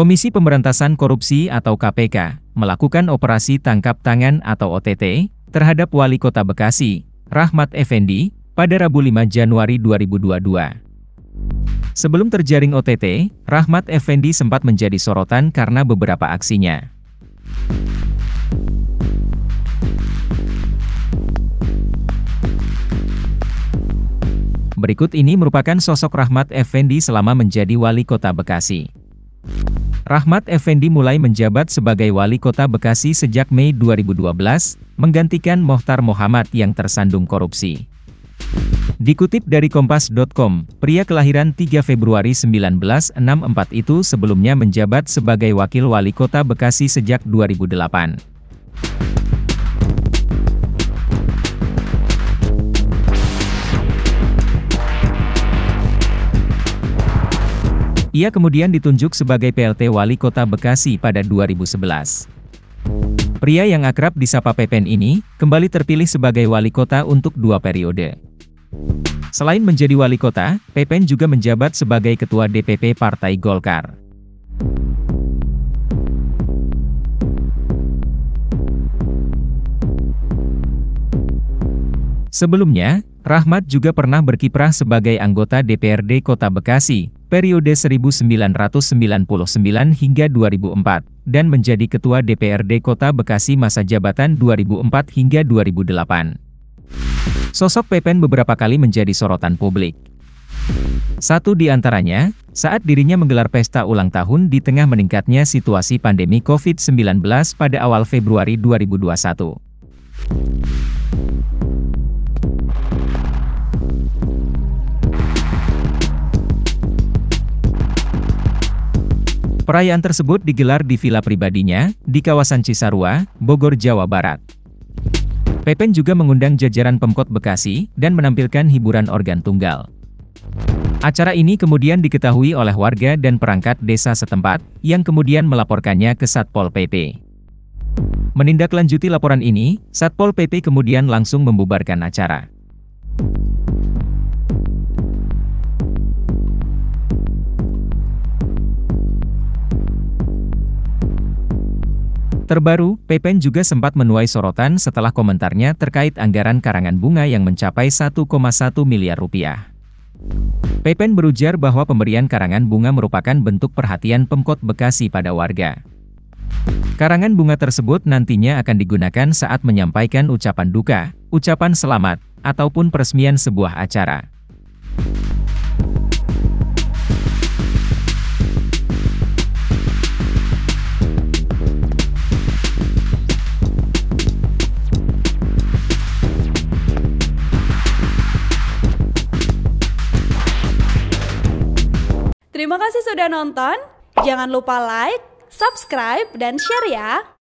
Komisi Pemberantasan Korupsi atau KPK melakukan operasi tangkap tangan atau OTT terhadap Wali Kota Bekasi, Rahmat Effendi, pada Rabu 5 Januari 2022. Sebelum terjaring OTT, Rahmat Effendi sempat menjadi sorotan karena beberapa aksinya. Berikut ini merupakan sosok Rahmat Effendi selama menjadi Wali Kota Bekasi. Rahmat Effendi mulai menjabat sebagai Wali Kota Bekasi sejak Mei 2012, menggantikan Mochtar Mohamad yang tersandung korupsi. Dikutip dari Kompas.com, pria kelahiran 3 Februari 1964 itu sebelumnya menjabat sebagai Wakil Wali Kota Bekasi sejak 2008. Ia kemudian ditunjuk sebagai PLT Wali Kota Bekasi pada 2011. Pria yang akrab disapa Pepen ini, kembali terpilih sebagai Wali Kota untuk 2 periode. Selain menjadi Wali Kota, Pepen juga menjabat sebagai Ketua DPP Partai Golkar. Sebelumnya, Rahmat juga pernah berkiprah sebagai anggota DPRD Kota Bekasi, periode 1999 hingga 2004, dan menjadi Ketua DPRD Kota Bekasi masa jabatan 2004 hingga 2008. Sosok Pepen beberapa kali menjadi sorotan publik. Satu di antaranya, saat dirinya menggelar pesta ulang tahun di tengah meningkatnya situasi pandemi COVID-19 pada awal Februari 2021. Perayaan tersebut digelar di villa pribadinya, di kawasan Cisarua, Bogor, Jawa Barat. Pepen juga mengundang jajaran Pemkot Bekasi, dan menampilkan hiburan organ tunggal. Acara ini kemudian diketahui oleh warga dan perangkat desa setempat, yang kemudian melaporkannya ke Satpol PP. Menindaklanjuti laporan ini, Satpol PP kemudian langsung membubarkan acara. Terbaru, Pepen juga sempat menuai sorotan setelah komentarnya terkait anggaran karangan bunga yang mencapai 1,1 miliar rupiah. Pepen berujar bahwa pemberian karangan bunga merupakan bentuk perhatian Pemkot Bekasi pada warga. Karangan bunga tersebut nantinya akan digunakan saat menyampaikan ucapan duka, ucapan selamat, ataupun peresmian sebuah acara. Terima kasih sudah nonton, jangan lupa like, subscribe, dan share ya!